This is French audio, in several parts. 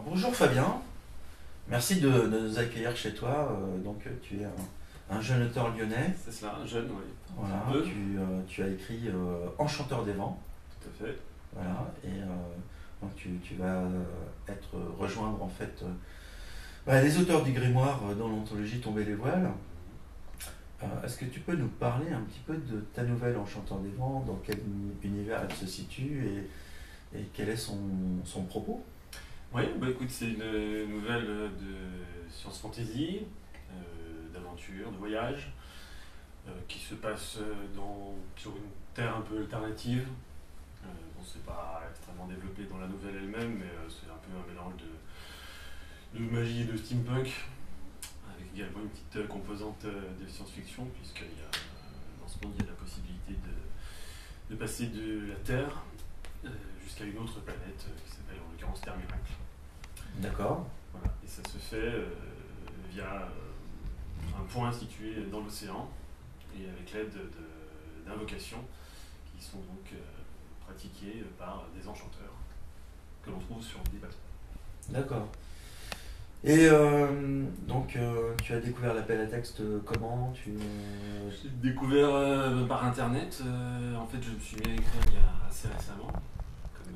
Bonjour Fabien, merci de nous accueillir chez toi. Tu es un jeune auteur lyonnais. C'est cela, un jeune, oui. Voilà, Un peu. tu as écrit Enchanteur des vents. Tout à fait. Voilà, donc tu vas rejoindre en fait les auteurs du grimoire dans l'anthologie Tomber les voiles. Est-ce que tu peux nous parler un petit peu de ta nouvelle Enchanteur des vents, dans quel univers elle se situe et quel est son propos? Oui, bah écoute, c'est une nouvelle de science fantasy, d'aventure, de voyage, qui se passe sur une terre un peu alternative. Bon, c'est pas extrêmement développé dans la nouvelle elle-même, mais c'est un peu un mélange de magie et de steampunk, avec également une petite composante de science-fiction, puisqu'il y a, dans ce monde, il y a la possibilité de passer de la Terre jusqu'à une autre planète qui s'appelle en l'occurrence Terre Miracle. D'accord. Voilà. Et ça se fait via un point situé dans l'océan et avec l'aide d'invocations qui sont donc pratiquées par des enchanteurs que l'on trouve sur des bateaux. D'accord. Et tu as découvert l'appel à texte comment J'ai découvert par internet. En fait, je me suis mis à écrire il y a assez récemment. Comme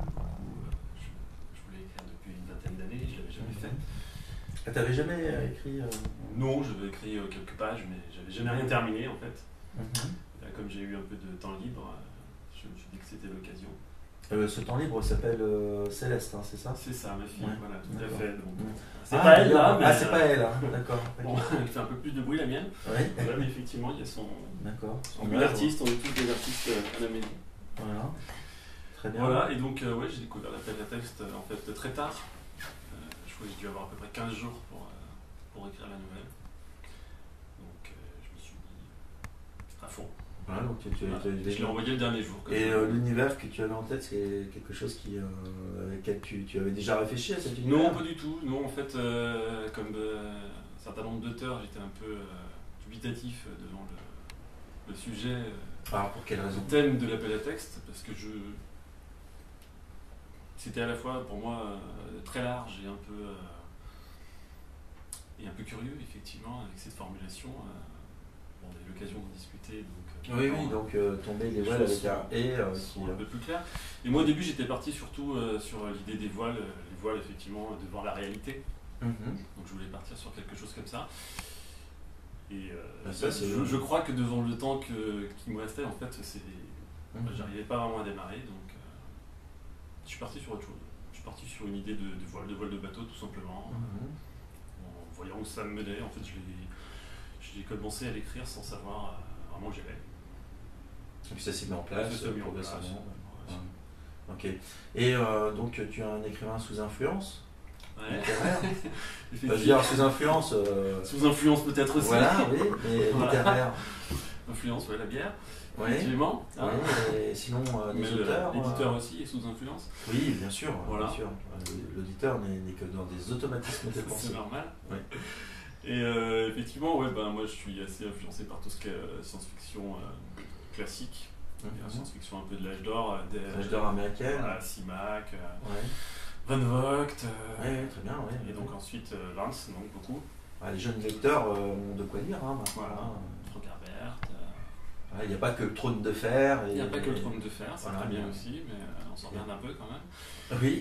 je voulais écrire depuis une vingtaine d'années, je ne l'avais jamais fait. Ah, t'avais jamais écrit Non, j'avais écrit quelques pages, mais j'avais jamais rien terminé en fait. Mhm. Là, comme j'ai eu un peu de temps libre, je me suis dit que c'était l'occasion. Ce temps libre s'appelle Céleste, hein, c'est ça? C'est ça, ma fille, Ouais. voilà, tout à D'accord. fait. Donc, Mhm. c'est pas elle bien. là, mais. Ah, c'est pas elle, hein. D'accord. Bon, Ok. elle fait un peu plus de bruit la mienne. Oui. Voilà, mais effectivement, il y a son. D'accord. En plus d'artistes, on est tous des artistes à la maison. Voilà. Très bien. Voilà, et donc ouais, j'ai découvert l'appel à texte en fait très tard. Je crois que j'ai dû avoir à peu près 15 jours pour écrire la nouvelle. Donc je me suis mis à fond. Voilà, donc Voilà. Je l'ai envoyé le dernier jour. Et l'univers que tu avais en tête, c'est quelque chose avec lequel tu avais déjà réfléchi à cet univers? Non, pas du tout. Non, en fait, comme un certain nombre d'auteurs, j'étais un peu dubitatif devant le sujet, Alors, pour quelle raison? le thème de l'appel à texte, parce que c'était à la fois pour moi très large et un peu curieux, effectivement, avec cette formulation. On a eu l'occasion d'en discuter. Donc, tomber les voiles avec un et sont un peu plus clairs. Et moi, au début, j'étais parti surtout sur l'idée des voiles, les voiles, effectivement, devant la réalité. Mhm. Donc, je voulais partir sur quelque chose comme ça. Et ça, je crois que devant le temps qui me restait, en fait, j'arrivais pas vraiment à démarrer. Donc, je suis parti sur autre chose. Je suis parti sur une idée de voile de bateau, tout simplement. Mhm. En voyant où ça me menait, en fait, j'ai commencé à l'écrire sans savoir vraiment où j'allais. Et puis ça s'est mis en place Ça s'est mis en place. progressivement. Ouais. Ok. Et donc tu es un écrivain sous influence Ouais. littéraire. Je veux Effectivement. dire sous influence. Sous influence peut-être aussi. Voilà, oui, mais Voilà. littéraire. Influence, ouais, la bière. Oui. Effectivement. Oui, et sinon Mais les auteurs. l'éditeur aussi est sous influence. Oui, bien sûr. Voilà. Bien sûr. L'auditeur n'est que dans des automatismes de pensée. C'est normal. Ouais. Et effectivement, ouais, moi je suis assez influencé par tout ce qui est science-fiction classique. Mhm. Science-fiction un peu de l'âge d'or. L'âge d'or américaine. Voilà, Simak, Ouais. Van Vogt. Ouais, très bien, ouais. Et donc ensuite Vance, donc beaucoup. Les jeunes lecteurs ont de quoi lire, hein, maintenant. Voilà. Hein. Frank Herbert. Il n'y a pas que le trône de fer. Il n'y a pas que le trône de fer, c'est Voilà, très bien mais- aussi, mais on s'en regarde un peu quand même. Oui.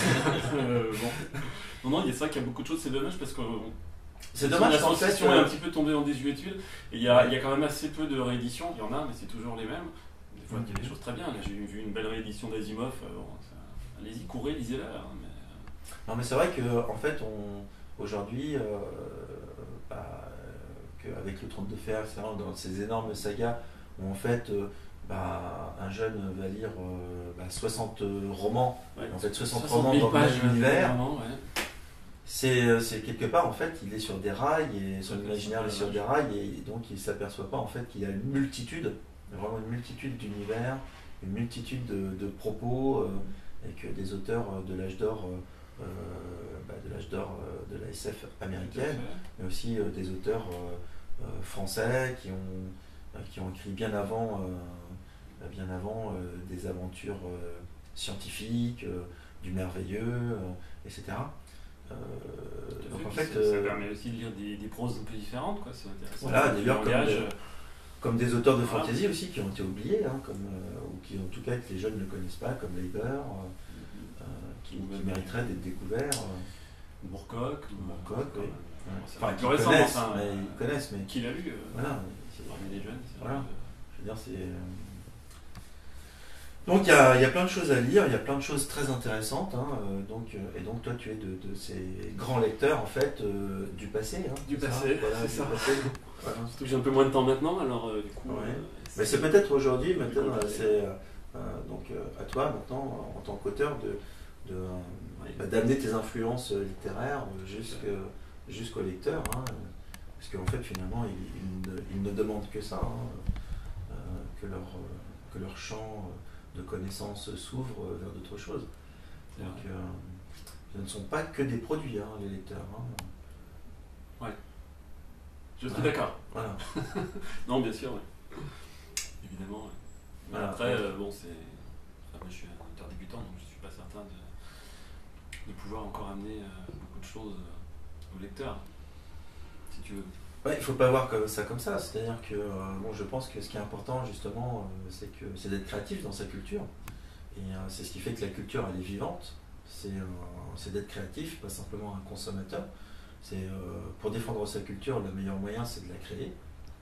Bon. Non, c'est vrai qu'il y a beaucoup de choses, c'est dommage parce que C'est dommage la qu'en fait. science-fiction est un petit peu tombée en désuétude. Et il y a quand même assez peu de rééditions, il y en a, mais c'est toujours les mêmes. Des fois, il y a des choses très bien. Là, j'ai vu une belle réédition d'Asimov. Allez-y, courez, lisez-la. Hein, Non, mais c'est vrai qu'en fait, aujourd'hui, qu'avec le Trône de Fer, etc., dans ces énormes sagas, où en fait, un jeune va lire 60 romans, ouais. en fait 60 60 romans 000 dans le pages même univers, vraiment, ouais. c'est quelque part, en fait, il est sur des rails, et son Ouais, imaginaire est sur des rails, et donc il ne s'aperçoit pas, en fait, qu'il y a une multitude, vraiment une multitude d'univers, une multitude de propos, et que des auteurs de l'âge d'or de la SF américaine, mais aussi des auteurs français qui ont écrit bien avant des aventures scientifiques, du merveilleux, etc. Donc en Puis fait, ça permet aussi de lire des proses un peu différentes, quoi. C'est intéressant. voilà, d'ailleurs, langage, comme des auteurs de voilà. fantasy aussi qui ont été oubliés, hein, ou qui en tout cas que les jeunes ne connaissent pas, comme Leiber, qui mériteraient d'être découverts. Moorcock, Moorcock, oui. Enfin, Qui récent, connaissent, enfin, ils connaissent, mais qui l'a lu voilà. parmi les jeunes. Voilà. Je veux dire, c'est. Donc il y a plein de choses à lire, il y a plein de choses très intéressantes, hein, et donc toi tu es de ces grands lecteurs en fait du passé. Hein, Du c'est passé, voilà, c'est ça. Passé. Voilà. Surtout que j'ai un peu moins de temps maintenant, alors du coup. Ouais. Mais c'est peut-être aujourd'hui, plus maintenant, compliqué. c'est donc à toi maintenant en tant qu'auteur d'amener tes influences littéraires jusqu'au lecteur, hein, parce qu'en fait finalement ils ne demandent que ça, hein, que leur champ de connaissances s'ouvre vers d'autres choses. Donc, ce ne sont pas que des produits, hein, les lecteurs. Hein. Ouais. Je suis d'accord. Voilà. Non, bien sûr, ouais. Évidemment. Ouais. Mais Voilà. après, bon, c'est. Enfin, moi, je suis un auteur débutant, donc je suis pas certain de pouvoir encore amener beaucoup de choses au lecteur, si tu veux. Ouais, il ne faut pas voir ça comme ça. C'est-à-dire que bon, je pense que ce qui est important, justement, c'est d'être créatif dans sa culture. Et c'est ce qui fait que la culture, elle est vivante. C'est d'être créatif, pas simplement un consommateur. Pour défendre sa culture, le meilleur moyen, c'est de la créer.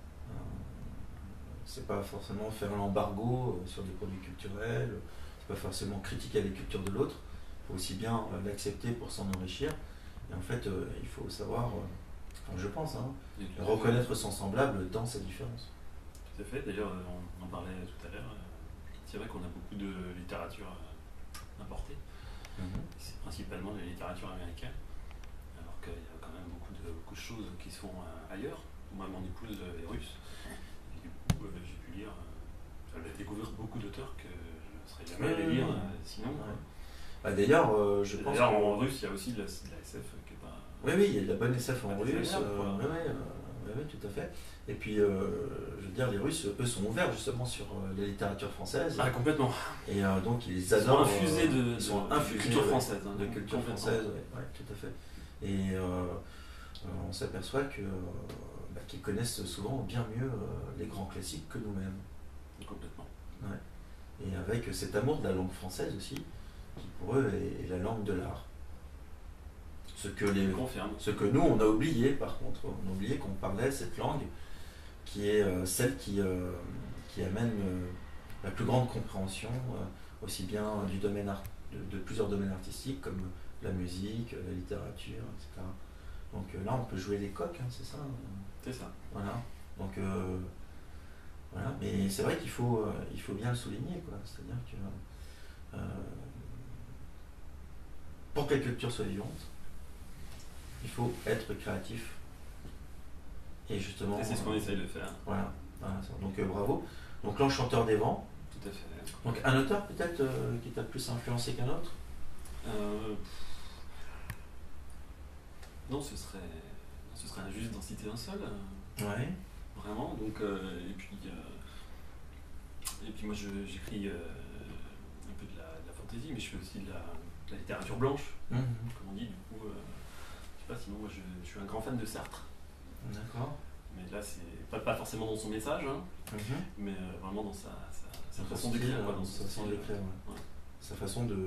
C'est pas forcément faire un embargo sur des produits culturels. C'est pas forcément critiquer la culture de l'autre. Il faut aussi bien l'accepter pour s'en enrichir. Et en fait, il faut savoir... je pense, hein, reconnaître son semblable dans sa différence. Tout à fait, d'ailleurs on en parlait tout à l'heure, c'est vrai qu'on a beaucoup de littérature importée, c'est principalement de la littérature américaine, alors qu'il y a quand même beaucoup de choses qui se font ailleurs. Moi mon épouse est russe, et du coup j'ai pu lire, elle a découvert beaucoup d'auteurs que je ne serais jamais allé lire sinon. Ouais. Bah, d'ailleurs, je pense d'ailleurs en russe il y a aussi de la SF qui est pas... Oui, il y a de la bonne SF en russe. Oui, tout à fait. Et puis, je veux dire, les Russes, eux, sont ouverts justement sur la littérature française. Ah, complètement. Et donc, ils adorent. Ils sont infusés de culture française. Hein, de culture française, oui, tout à fait. Et on s'aperçoit qu'ils connaissent souvent bien mieux les grands classiques que nous-mêmes. Complètement. Ouais. Et avec cet amour de la langue française aussi, qui pour eux est la langue de l'art. Ce que nous, on a oublié, par contre. On a oublié qu'on parlait cette langue qui est celle qui amène la plus grande compréhension, aussi bien de plusieurs domaines artistiques, comme la musique, la littérature, etc. Donc là, on peut jouer les coqs, hein, c'est ça. C'est ça. Voilà. Donc, voilà. Mais c'est vrai qu'il faut bien le souligner, quoi. C'est-à-dire que pour que la culture soit vivante, il faut être créatif. Et justement. Et c'est ce qu'on essaye de faire. Voilà. Donc bravo. Donc l'Enchanteur des Vents. Tout à fait. Donc un auteur peut-être qui t'a plus influencé qu'un autre. Non, ce serait injuste d'en citer un seul. Ouais. Vraiment. Donc et puis moi j'écris un peu de la fantaisie, mais je fais aussi de la littérature blanche, comme on dit. Du coup, je sais pas, sinon moi je suis un grand fan de Sartre. D'accord. Mais là c'est pas forcément dans son message, hein, mais vraiment dans sa façon d'écrire, dans sa façon d'écrire, sa façon de...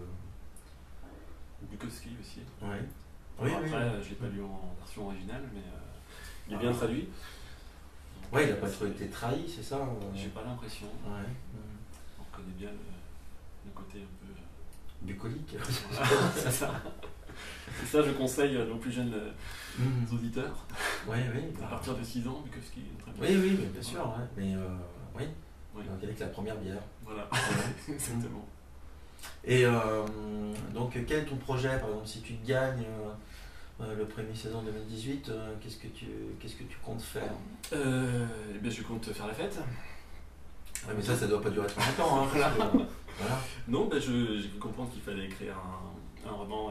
Bukowski aussi. Ouais. Oui, après, je l'ai pas lu en version originale, mais il est bien traduit. Ouais, il n'a pas trop été trahi, c'est ça. J'ai pas l'impression. Ouais. On connaît bien le côté un peu bucolique. C'est ça. C'est ça, je conseille à nos plus jeunes auditeurs. Oui. À partir de 6 ans, Bukowski. Oui, mais bien sûr. Ouais. Mais oui. Donc avec la première bière. Voilà. Exactement. Et donc, quel est ton projet, par exemple, si tu gagnes le premier saison 2018, qu'est-ce que tu comptes faire? Eh bien, je compte faire la fête. Ouais, mais ça doit pas durer trop longtemps. Hein, voilà. Non, j'ai pu comprendre qu'il fallait écrire un roman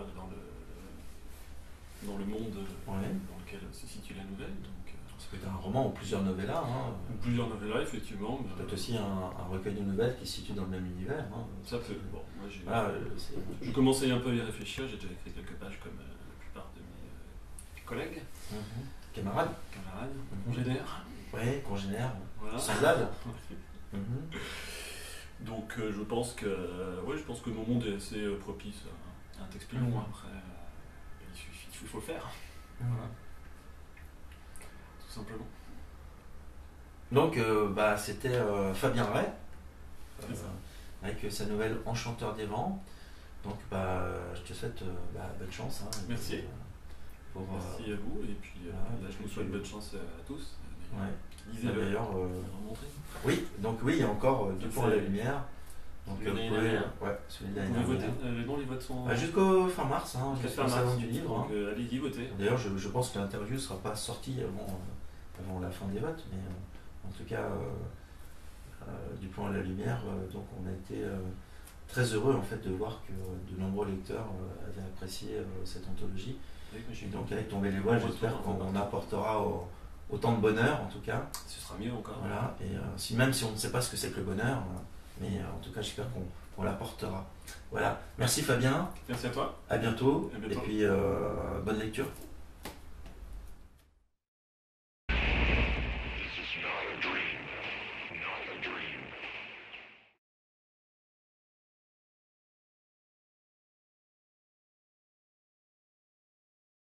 dans le monde dans lequel se situe la nouvelle. Donc, ça peut être un roman ou plusieurs novellas. Ou plusieurs novellas, effectivement. Peut-être aussi un recueil de nouvelles qui se situe dans le même univers. Ça peut. Bon, moi, voilà, je commençais un peu à y réfléchir, j'ai déjà écrit quelques pages comme la collègues, Camarades. camarades, congénères. Ouais, congénères. Voilà. Semblables. Donc je pense que mon monde est assez propice à un texte plus long. Après, il faut le faire. Voilà. Tout simplement. Donc c'était Fabien Ray, C'est ça. avec sa nouvelle Enchanteur des vents. Donc je te souhaite bonne chance. Hein, Merci. Merci à vous, et puis je vous souhaite bonne chance à tous. Ouais. Lisez-le. D'ailleurs, Remontrez. oui, donc oui, il y a encore Du Pont à la Lumière. Donc Celui de vous l'année pouvez, dernière. celui de Vous l'année pouvez dernière. voter. Non, les votes sont. Jusqu'au fin mars, hein, Jusqu'à jusqu'au fin salon mars. du livre. Donc allez-y, votez. D'ailleurs, je pense que l'interview ne sera pas sortie avant la fin des votes, mais en tout cas, Du Pont à la Lumière, donc on a été très heureux en fait de voir que de nombreux lecteurs avaient apprécié cette anthologie. Et donc avec Tomber les voiles, j'espère qu'on apportera autant de bonheur en tout cas. Ce sera mieux encore. Voilà, et même si on ne sait pas ce que c'est que le bonheur, mais en tout cas j'espère qu'on l'apportera. Voilà, merci Fabien. Merci à toi. À bientôt. À bientôt. Et puis bonne lecture.